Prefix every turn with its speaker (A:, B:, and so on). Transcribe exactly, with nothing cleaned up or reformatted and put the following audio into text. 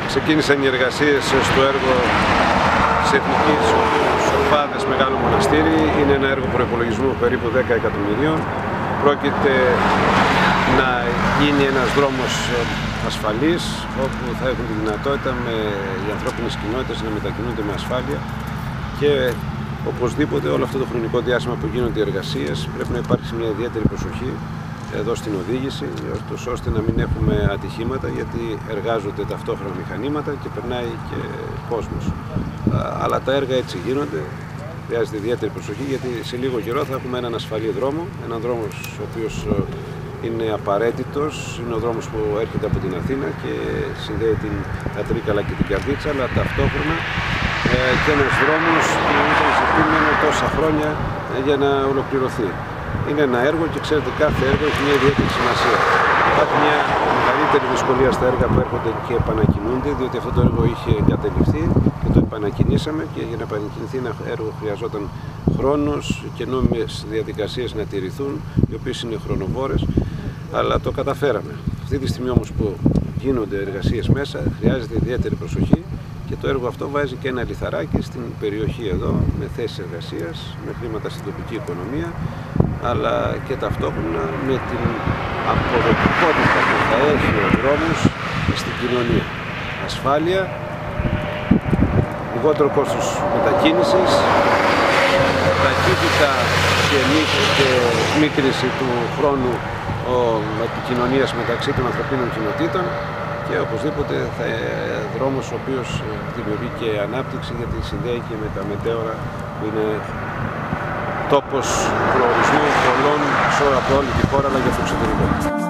A: Ξεκίνησαν οι εργασίες στο έργο της Εθνικής Ορφάδας Μεγάλο Μοναστήρι. Είναι ένα έργο προϋπολογισμού περίπου δέκα εκατομμυρίων. Πρόκειται να γίνει ένας δρόμος ασφαλής, όπου θα έχουν τη δυνατότητα με οι ανθρώπινες κοινότητες να μετακινούνται με ασφάλεια, και οπωσδήποτε όλο αυτό το χρονικό διάστημα που γίνονται οι εργασίες πρέπει να υπάρξει μια ιδιαίτερη προσοχή εδώ στην οδήγηση, ώστε να μην έχουμε ατυχήματα, γιατί εργάζονται ταυτόχρονα μηχανήματα και περνάει και κόσμος. Αλλά τα έργα έτσι γίνονται, χρειάζεται ιδιαίτερη προσοχή, γιατί σε λίγο καιρό θα έχουμε έναν ασφαλή δρόμο, έναν δρόμο ο οποίος είναι απαραίτητος, είναι ο δρόμος που έρχεται από την Αθήνα και συνδέει την Κατρίκαλα και την Καρδίτσα, αλλά ταυτόχρονα και ένας δρόμος που ήταν σε κείμενο τόσα χρόνια για να ολοκληρωθεί. Είναι ένα έργο και ξέρετε, κάθε έργο έχει μια ιδιαίτερη σημασία. Υπάρχει μια μεγαλύτερη δυσκολία στα έργα που έρχονται και επανακινούνται, διότι αυτό το έργο είχε εγκατελειφθεί και το επανακινήσαμε, και για να επανακινηθεί ένα έργο χρειαζόταν χρόνος και νόμιμες διαδικασίες να τηρηθούν, οι οποίες είναι χρονοβόρες, αλλά το καταφέραμε. Αυτή τη στιγμή όμως που γίνονται εργασίες μέσα, χρειάζεται ιδιαίτερη προσοχή, και το έργο αυτό βάζει και ένα λιθαράκι στην περιοχή εδώ, με θέσεις εργασίας, με χρήματα στην τοπική οικονομία, αλλά και ταυτόχρονα με την αποδοτικότητα που θα έχει ο δρόμος στην κοινωνία. Ασφάλεια, λιγότερο κόστος μετακίνησης, ταχύτητα και μίκρυνση του χρόνου επικοινωνίας μεταξύ των ανθρωπίνων κοινοτήτων, και οπωσδήποτε θα δρόμος ο οποίος δημιουργεί και ανάπτυξη, γιατί συνδέει και με τα μετέωρα, που είναι τόπος προορισμού πολλών από όλη τη χώρα, αλλά και στο εξωτερικό.